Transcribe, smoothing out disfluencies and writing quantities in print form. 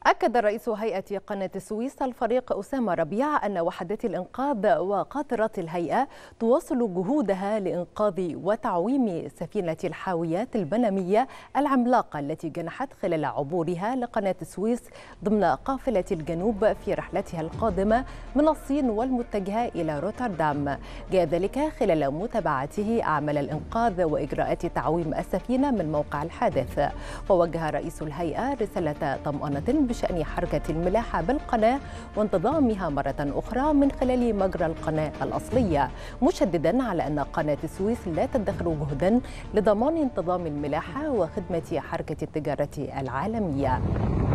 أكد رئيس هيئة قناة السويس الفريق أسامة ربيع أن وحدات الإنقاذ وقاطرات الهيئة تواصل جهودها لإنقاذ وتعويم سفينة الحاويات البنمية العملاقة التي جنحت خلال عبورها لقناة السويس ضمن قافلة الجنوب في رحلتها القادمة من الصين والمتجهة إلى روتردام. جاء ذلك خلال متابعته أعمال الإنقاذ وإجراءات تعويم السفينة من موقع الحادث. ووجه رئيس الهيئة رسالة طمأنة بشأن حركة الملاحة بالقناة وانتظامها مرة أخرى من خلال مجرى القناة الأصلية، مشددا على أن قناة السويس لا تدخر جهدا لضمان انتظام الملاحة وخدمة حركة التجارة العالمية.